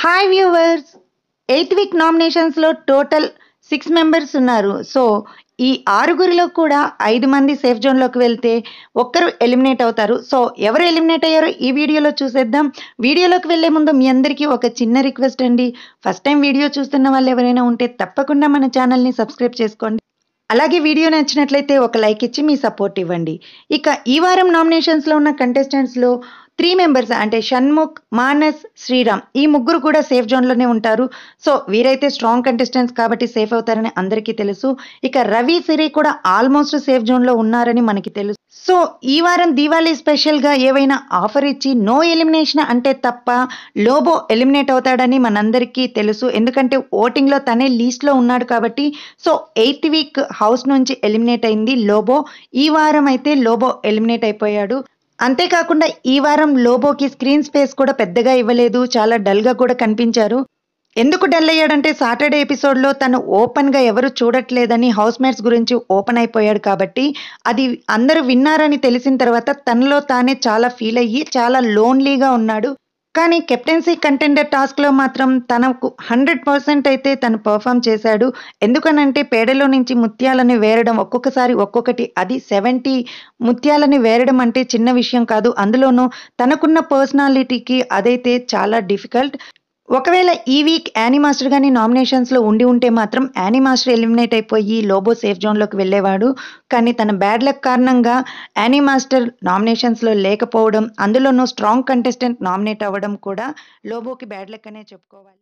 Hi viewers, 8th week నామినేషన్స్లో total 6 members ఉన్నారు. So ఈ ఆరుగురిలో కూడా 5 మంది సేఫ్ జోన్లోకి వెళ్తే ఒక్కరు ఎలిమినేట్ అవుతారు. సో ఎవరు ఎలిమినేట్ అయ్యారో ఈ వీడియోలో చూసేద్దాం. వీడియోలోకి వెళ్ళే ముందు మీ అందరికీ ఒక చిన్న రిక్వెస్ట్ అండి. ఫస్ట్ టైం వీడియో చూస్తున్న వాళ్ళు ఎవరైనా ఉంటే తప్పకుండా మన ఛానల్ని సబ్స్క్రైబ్ చేసుకోండి. అలాగే వీడియో నచ్చినట్లయితే ఒక లైక్ ఇచ్చి మీ సపోర్ట్ ఇవ్వండి. ఇక ఈ వారం నామినేషన్స్లో ఉన్న కంటెస్టెంట్స్లో 3 మెంబర్స్ అంటే షణ్ముఖ్, మానస్, శ్రీరామ్ ఈ ముగ్గురు కూడా సేఫ్ జోన్లోనే ఉంటారు. సో వీరైతే స్ట్రాంగ్ కంటెస్టెంట్స్ కాబట్టి సేఫ్ అవుతారని అందరికీ తెలుసు. ఇక రవి, సిరి కూడా ఆల్మోస్ట్ సేఫ్ జోన్లో ఉన్నారని మనకి తెలుసు. సో ఈ వారం దీవాళీ స్పెషల్గా ఏవైనా ఆఫర్ ఇచ్చి నో ఎలిమినేషన్ అంటే తప్ప లోబో ఎలిమినేట్ అవుతాడని మనందరికీ తెలుసు. ఎందుకంటే ఓటింగ్లో తనే లీస్ట్లో ఉన్నాడు కాబట్టి. సో 8th వీక్ హౌస్ నుంచి ఎలిమినేట్ అయింది లోబో. ఈ వారం అయితే లోబో ఎలిమినేట్ అయిపోయాడు. అంతేకాకుండా ఈ వారం లోబోకి స్క్రీన్ స్పేస్ కూడా పెద్దగా ఇవ్వలేదు. చాలా డల్గా కూడా కనిపించారు. ఎందుకు డల్ అయ్యాడంటే సాటర్డే ఎపిసోడ్లో తను ఓపెన్గా ఎవరు చూడట్లేదని హౌస్మేట్స్ గురించి ఓపెన్ అయిపోయాడు కాబట్టి అది అందరూ విన్నారని తెలిసిన తర్వాత తనలో తానే చాలా ఫీల్ అయ్యి చాలా లోన్లీగా ఉన్నాడు. కానీ కెప్టెన్సీ కంటెండర్ టాస్క్లో మాత్రం తనకు 100% అయితే తను పర్ఫామ్ చేశాడు. ఎందుకనంటే పేడలో నుంచి ముత్యాలని వేరడం ఒక్కొక్కసారి ఒక్కొక్కటి, అది 70 ముత్యాలని వేరడం అంటే చిన్న విషయం కాదు. అందులోనూ తనకున్న పర్సనాలిటీకి అదైతే చాలా డిఫికల్ట్. ఒకవేళ ఈ వీక్ యానీ మాస్టర్ కానీ నామినేషన్స్లో ఉండి ఉంటే మాత్రం యానీ మాస్టర్ ఎలిమినేట్ అయిపోయి లోబో సేఫ్ జోన్లోకి వెళ్ళేవాడు. కానీ తన బ్యాడ్ లక్ కారణంగా యానీ మాస్టర్ నామినేషన్స్లో లేకపోవడం, అందులోనూ స్ట్రాంగ్ కంటెస్టెంట్ నామినేట్ అవ్వడం కూడా లోబోకి బ్యాడ్ లక్ అనే చెప్పుకోవాలి.